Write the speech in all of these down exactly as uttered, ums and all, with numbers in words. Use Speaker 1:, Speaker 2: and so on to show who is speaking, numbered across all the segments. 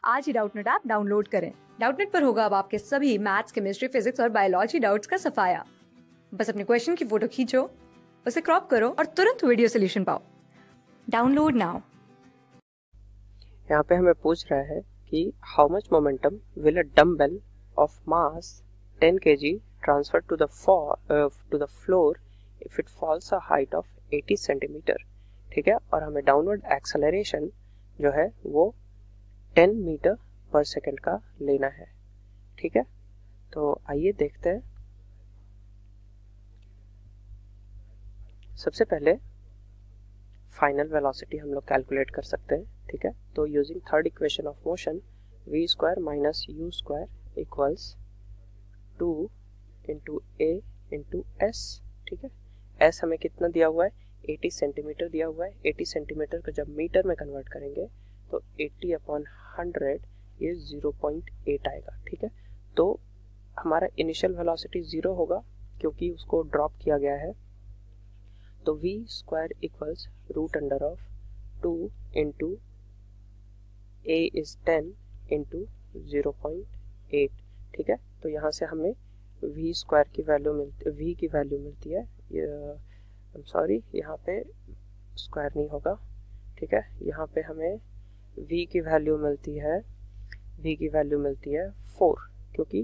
Speaker 1: आज ही Doubtnut app download करें। डाउटनेट पर होगा अब आपके सभी मैथ्स, केमिस्ट्री, फिजिक्स और बायोलॉजी डाउट्स का सफाया। बस अपने क्वेश्चन की फोटो खींचो, उसे क्रॉप करो और तुरंत वीडियो सोल्यूशन पाओ। Download now.
Speaker 2: यहाँ पे हमें पूछ रहा है कि how much momentum will a dumbbell of mass ten KG transfer to the to the floor if it falls a height of eighty centimetre. ठीक है, और हमें डाउनवर्ड एक्सेलरेशन जो है वो टेन मीटर पर सेकंड का लेना है। ठीक है, तो आइए देखते हैं। सबसे पहले फाइनल वेलोसिटी हम लोग कैलकुलेट कर सकते हैं। ठीक है, तो using third equation of motion v square minus u square equals two into a into s. ठीक है, एस हमें कितना दिया हुआ है, एटी सेंटीमीटर दिया हुआ है। एटी सेंटीमीटर को जब मीटर में कन्वर्ट करेंगे तो एटी अपॉन हंड्रेड ये ज़ीरो पॉइंट एट आएगा। ठीक है, तो हमारा इनिशियल वेलोसिटी ज़ीरो होगा क्योंकि उसको ड्रॉप किया गया है। तो v square equals root under of two into a is ten into zero point eight. ठीक है, तो यहाँ से हमें v स्क्वायर की वैल्यू मिलती v की वैल्यू मिलती है, आई एम सॉरी यहाँ पे स्क्वायर नहीं होगा। ठीक है, यहाँ पे हमें v की वैल्यू मिलती है v की वैल्यू मिलती है फोर, क्योंकि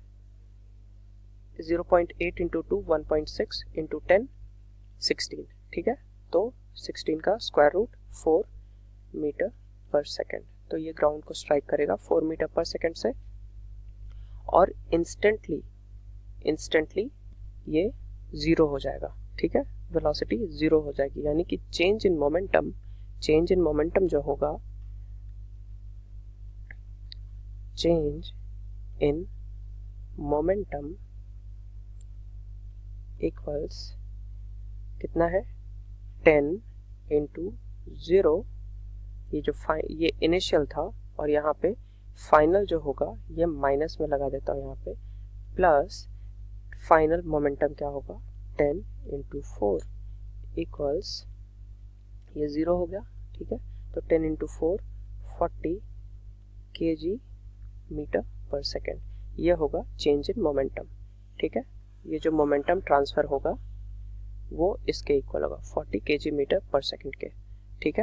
Speaker 2: zero point eight into two one point six into ten sixteen. ठीक है, तो सिक्सटीन का स्क्वायर रूट फोर मीटर पर सेकेंड। तो ये ग्राउंड को स्ट्राइक करेगा फोर मीटर पर सेकेंड से और इंस्टेंटली इंस्टेंटली ये जीरो हो जाएगा। ठीक है, वेलोसिटी जीरो हो जाएगी, यानी कि change in momentum change in momentum जो होगा चेंज इन मोमेंटम इक्वल्स कितना है, टेन इंटू ज़ीरो। ये जो फाइ ये इनिशियल था और यहाँ पे फाइनल जो होगा ये माइनस में लगा देता हूँ यहाँ पे, प्लस फाइनल मोमेंटम क्या होगा, टेन इंटू फोर इक्वल्स ये ज़ीरो हो गया। ठीक है, तो टेन इंटू फोर फोर्टी के जी मीटर पर सेकेंड, ये होगा चेंज इन मोमेंटम। ठीक है, ये जो मोमेंटम ट्रांसफर होगा वो इसके इक्वल होगा फोर्टी केजी मीटर पर सेकंड के। ठीक है,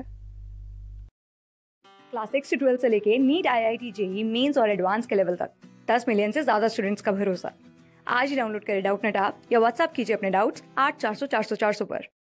Speaker 1: क्लास सिक्स से ट्वेल्थ से लेके NEET, I I T, JEE, mains और एडवांस के लेवल तक दस मिलियन से ज्यादा स्टूडेंट्स का भरोसा। आज ही डाउनलोड करें डाउटनेट ऐप या व्हाट्सएप कीजिए अपने डाउट्स आठ चार सौ चार सौ चार सौ पर।